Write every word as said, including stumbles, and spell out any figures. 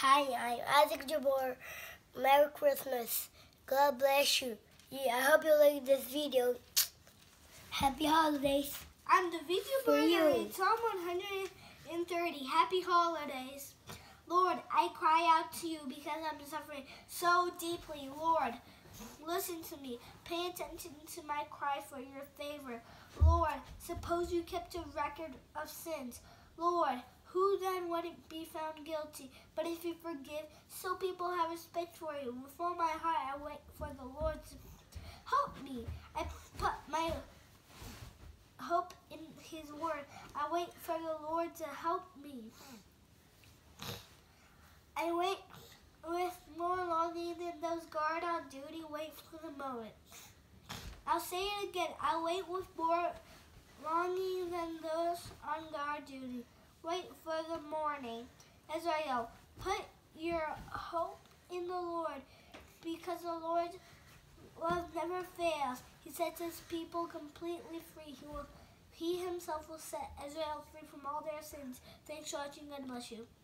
Hi, I'm Isaac Jabor. Merry Christmas. God bless you. Yeah, I hope you like this video. Happy holidays. I'm the video For boy you. that reads Psalm one hundred thirty. Happy holidays. Lord, I cry out to you because I'm suffering so deeply. Lord, listen to me. Pay attention to my cry for your favor. Lord, suppose you kept a record of sins. Lord, who then wouldn't be found guilty? But if you forgive, so people have respect for you. With all my heart, I wait for the Lord to help me. I put my hope in his word. I wait for the Lord to help me. I wait with more longing than those guard on duty wait for the moment. I'll say it again. I wait with more longing than those on guard duty wait for the morning. Israel, put your hope in the Lord, because the Lord's love never fails. He sets his people completely free. He will, he himself will set Israel free from all their sins. Thanks for watching. God bless you.